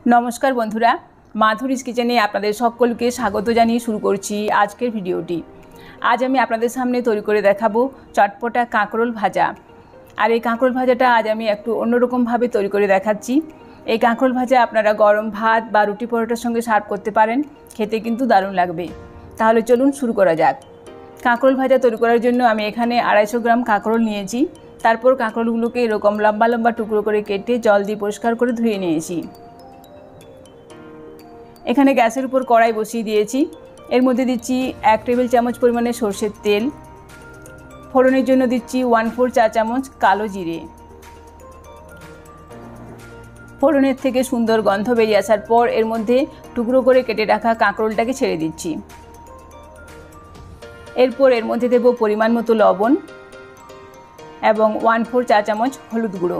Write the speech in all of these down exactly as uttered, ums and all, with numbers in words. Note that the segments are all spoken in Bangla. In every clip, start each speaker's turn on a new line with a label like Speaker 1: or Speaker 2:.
Speaker 1: नमस्कार बंधुरा माधुरीज किचेने आपनादेर सकलके स्वागत जानिए शुरू करछि आजकेर भिडियोटी। आज आमि आपनादेर सामने तैरि करे देखाबो चटपटा काँकरोल भाजा। और ये काँकरोल भाजाटा आज आमि एकटु अन्यरकम भावे तैरि करे देखाच्छि। এই কাঁকরোল ভাজা আপনারা গরম ভাত বা রুটি পরোটার সঙ্গে সার্ভ করতে পারেন, খেতে কিন্তু দারুণ লাগবে। তাহলে চলুন শুরু করা যাক। কাঁকরোল ভাজা তৈরি করার জন্য আমি এখানে আড়াইশো গ্রাম কাঁকরোল নিয়েছি। তারপর কাঁকরোলগুলোকে এরকম লম্বা লম্বা টুকরো করে কেটে জল দিয়ে পরিষ্কার করে ধুয়ে নিয়েছি। এখানে গ্যাসের উপর কড়াই বসিয়ে দিয়েছি। এর মধ্যে দিচ্ছি এক টেবিল চামচ পরিমাণে সরষের তেল। ফোড়নের জন্য দিচ্ছি ওয়ান ফোর চা চামচ কালো জিরে। ফোড়নের থেকে সুন্দর গন্ধ বেরিয়ে আসার পর এর মধ্যে টুকরো করে কেটে রাখা কাঁকরোলটাকে ছেড়ে দিচ্ছি। এরপর এর মধ্যে দেব পরিমাণ মতো লবণ এবং ওয়ান ফোর চা চামচ হলুদ গুঁড়ো।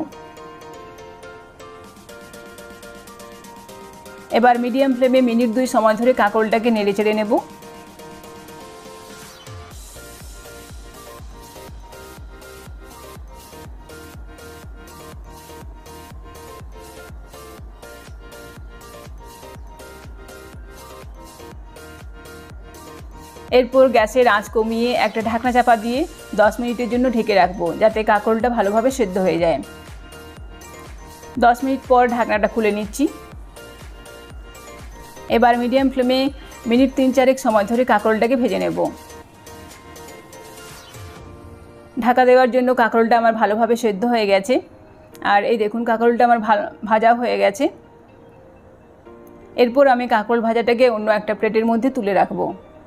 Speaker 1: এবার মিডিয়াম ফ্লেমে মিনিট দুই সময় ধরে কাঁকরোলটাকে নেড়ে চেড়ে নেব। এরপর গ্যাসের আঁচ কমিয়ে একটা ঢাকনা চাপা দিয়ে দশ মিনিটের জন্য ঢেকে রাখবো, যাতে কাঁকরোলটা ভালোভাবে সেদ্ধ হয়ে যায়। দশ মিনিট পর ঢাকনাটা খুলে নিচ্ছি। এবার মিডিয়াম ফ্লেমে মিনিট তিন চারেক সময় ধরে কাঁকরোলটাকে ভেজে নেব। ঢাকা দেওয়ার জন্য কাঁকরোলটা আমার ভালোভাবে সেদ্ধ হয়ে গেছে। আর এই দেখুন কাঁকরোলটা আমার ভাজা হয়ে গেছে। এরপর আমি কাঁকরোল ভাজাটাকে অন্য একটা প্লেটের মধ্যে তুলে রাখবো।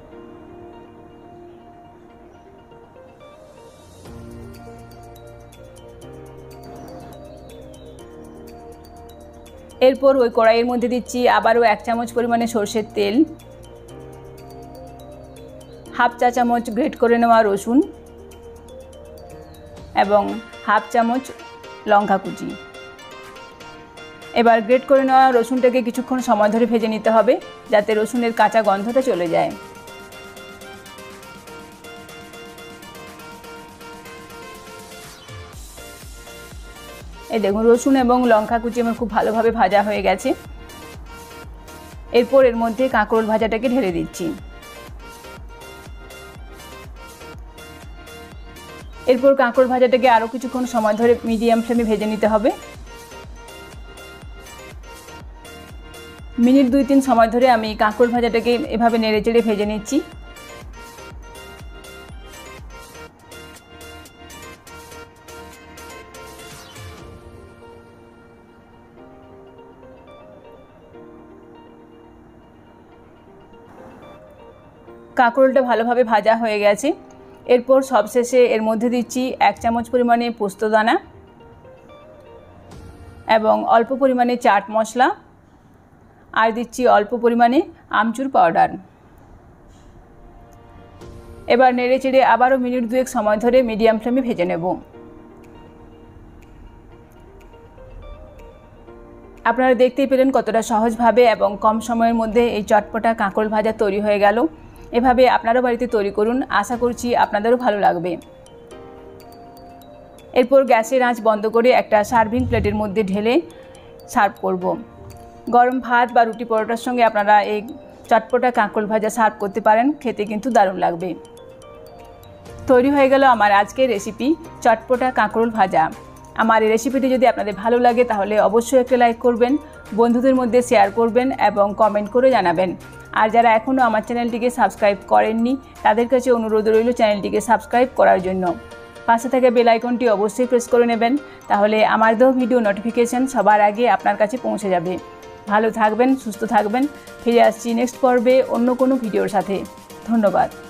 Speaker 1: এরপর ওই কড়াইয়ের মধ্যে দিচ্ছি আবারও এক চামচ পরিমাণে সরষের তেল, হাফ চা চামচ গ্রেট করে নেওয়া রসুন এবং হাফ চামচ লঙ্কা কুচি। এবার গ্রেট করে নেওয়া রসুনটাকে কিছুক্ষণ সময় ধরে ভেজে নিতে হবে, যাতে রসুনের কাঁচা গন্ধটা চলে যায়। এই দেখুন রসুন এবং লঙ্কা কুচি আমার খুব ভালোভাবে ভাজা হয়ে গেছে। এরপর এর মধ্যে কাঁকরোল ভাজাটাকে ঢেলে দিচ্ছি। এরপর কাঁকরোল ভাজাটাকে আরও কিছুক্ষণ সময় ধরে মিডিয়াম ফ্লেমে ভেজে নিতে হবে। মিনিট দুই তিন সময় ধরে আমি কাঁকরোল ভাজাটাকে এভাবে নেড়ে চেড়ে ভেজে নিচ্ছি। কাঁকরোলটা ভালোভাবে ভাজা হয়ে গেছে। এরপর সবশেষে এর মধ্যে দিচ্ছি এক চামচ পরিমাণে পোস্তদানা এবং অল্প পরিমাণে চাট মশলা, আর দিচ্ছি অল্প পরিমাণে আমচুর পাউডার। এবার নেড়ে চেড়ে আবারও মিনিট দুয়েক সময় ধরে মিডিয়াম ফ্লেমে ভেজে নেব। আপনারা দেখতেই পেলেন কতটা সহজভাবে এবং কম সময়ের মধ্যে এই চটপটা কাঁকরোল ভাজা তৈরি হয়ে গেল। এভাবে আপনারাও বাড়িতে তৈরি করুন, আশা করছি আপনাদেরও ভালো লাগবে। এরপর গ্যাসের আঁচ বন্ধ করে একটা সার্ভিং প্লেটের মধ্যে ঢেলে সার্ভ করব। গরম ভাত বা রুটি পরোটার সঙ্গে আপনারা এই চটপটা কাঁকরোল ভাজা সার্ভ করতে পারেন, খেতে কিন্তু দারুণ লাগবে। তৈরি হয়ে গেল আমার আজকের রেসিপি চটপটা কাঁকরোল ভাজা। আমার এই রেসিপিটি যদি আপনাদের ভালো লাগে তাহলে অবশ্যই একটা লাইক করবেন, বন্ধুদের মধ্যে শেয়ার করবেন এবং কমেন্ট করে জানাবেন। আর যারা এখনও আমার চ্যানেলটিকে সাবস্ক্রাইব করেননি তাদের কাছে অনুরোধ রইল চ্যানেলটিকে সাবস্ক্রাইব করার জন্য। পাশে থাকা বেল আইকনটি অবশ্যই প্রেস করে নেবেন, তাহলে আমার দেওয়া ভিডিও নোটিফিকেশান সবার আগে আপনার কাছে পৌঁছে যাবে। ভালো থাকবেন, সুস্থ থাকবেন। ফিরে আসছি নেক্সট পর্বে অন্য কোনো ভিডিওর সাথে। ধন্যবাদ।